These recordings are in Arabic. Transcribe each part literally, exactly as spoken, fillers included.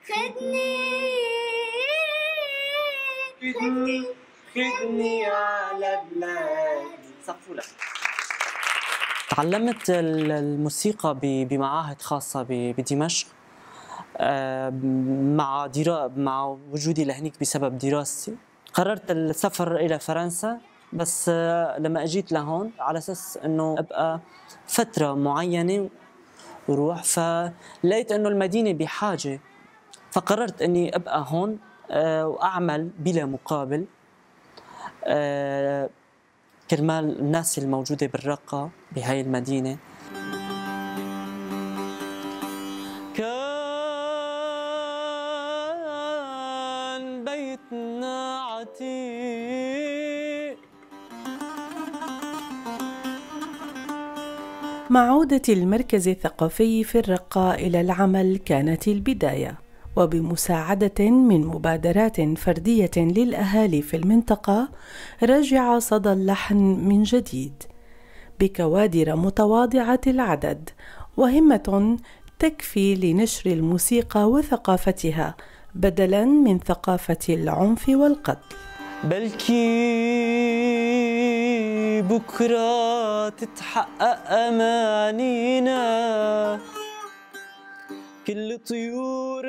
خدني خدني خدني على بلادي. صفوا لك. تعلمت الموسيقى بمعاهد خاصة بدمشق مع درا مع وجودي لهنيك بسبب دراستي. قررت السفر إلى فرنسا، بس لما أجيت لهون على أساس إنه أبقى فترة معينة وروح، فلقيت إنه المدينة بحاجة، فقررت إني أبقى هون وأعمل بلا مقابل كرمال الناس الموجودة بالرقة بهاي المدينة. كان بيتنا عتيق. مع عودة المركز الثقافي في الرقة إلى العمل كانت البداية، وبمساعدة من مبادرات فردية للأهالي في المنطقة رجع صدى اللحن من جديد بكوادر متواضعة العدد وهمة تكفي لنشر الموسيقى وثقافتها بدلاً من ثقافة العنف والقتل. بلكي بكرة تتحقق أمانينا، كل طيور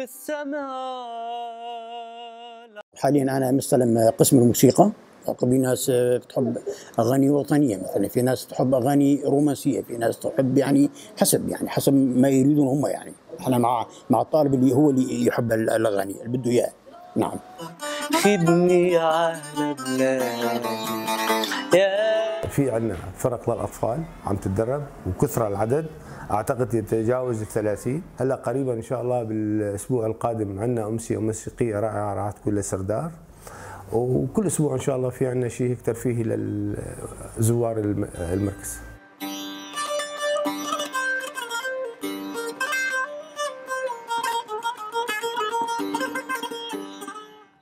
السماء. حاليا أنا مستلم قسم الموسيقى. في ناس بتحب أغاني وطنية، مثلا في ناس تحب أغاني رومانسية، في ناس تحب يعني حسب يعني حسب ما يريدون هم. يعني احنا مع مع الطالب اللي هو اللي يحب الأغاني اللي بده إياه. نعم. خدني على بلادي. في عندنا فرق للأطفال عم تتدرب وكثر العدد، أعتقد يتجاوز الثلاثين. هلا قريبا إن شاء الله بالأسبوع القادم عندنا أمسية موسيقية رائعة راح تكون لسردار، وكل أسبوع إن شاء الله في عندنا شيء هيك ترفيهي للزوار المركز.